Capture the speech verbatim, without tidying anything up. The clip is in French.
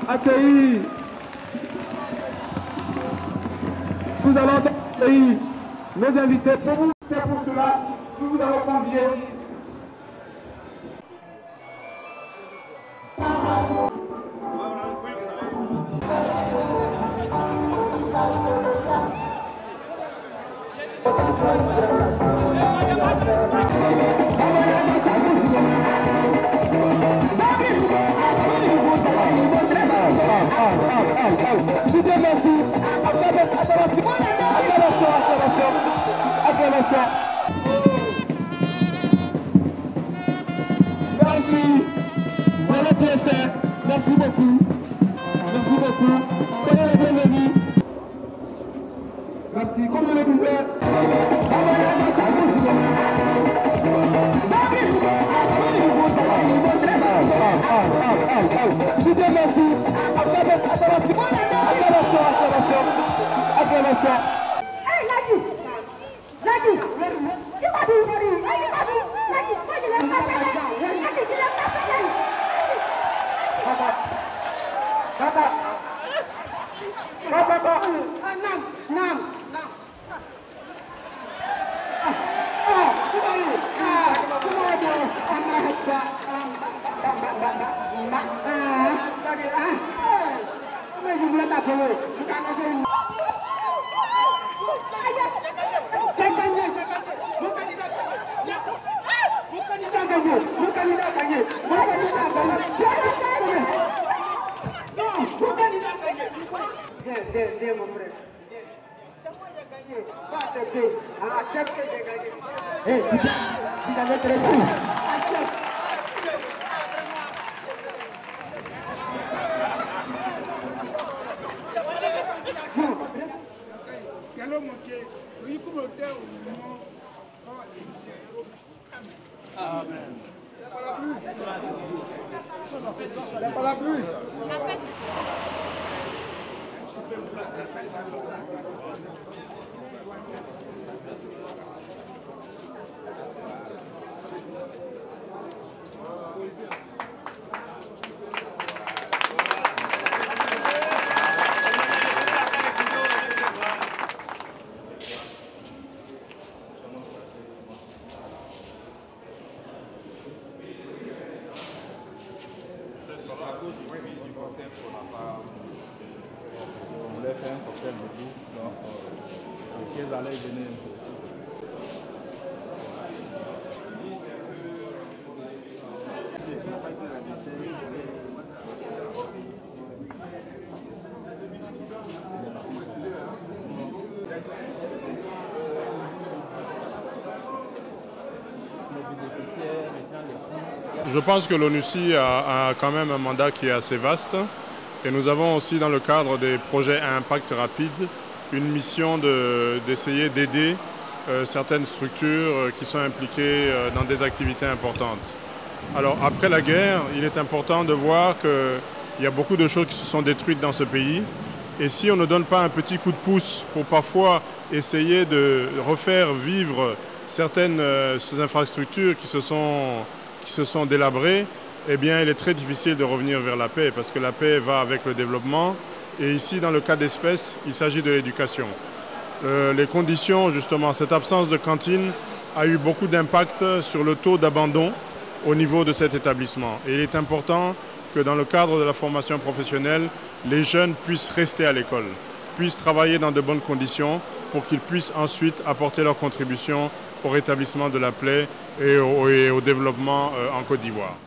accueillir, nous allons accueillir nos invités. Pour vous, c'est pour cela que nous avons convié. Merci, vous avez bien fait, merci beaucoup, merci beaucoup, soyez les bienvenus. Merci, comme je le disais. Je pense que l'ONUCI a, a quand même un mandat qui est assez vaste et nous avons aussi dans le cadre des projets à impact rapide une mission d'essayer de, d'aider euh, certaines structures euh, qui sont impliquées euh, dans des activités importantes. Alors après la guerre, il est important de voir qu'il y a beaucoup de choses qui se sont détruites dans ce pays et si on ne donne pas un petit coup de pouce pour parfois essayer de refaire vivre certaines euh, ces infrastructures qui se sont qui se sont délabrées, eh bien, il est très difficile de revenir vers la paix parce que la paix va avec le développement. Et ici, dans le cas d'espèce, il s'agit de l'éducation. Euh, les conditions, justement, cette absence de cantine a eu beaucoup d'impact sur le taux d'abandon au niveau de cet établissement. Et il est important que dans le cadre de la formation professionnelle, les jeunes puissent rester à l'école, puissent travailler dans de bonnes conditions pour qu'ils puissent ensuite apporter leur contribution au rétablissement de la paix et au, et au développement en Côte d'Ivoire.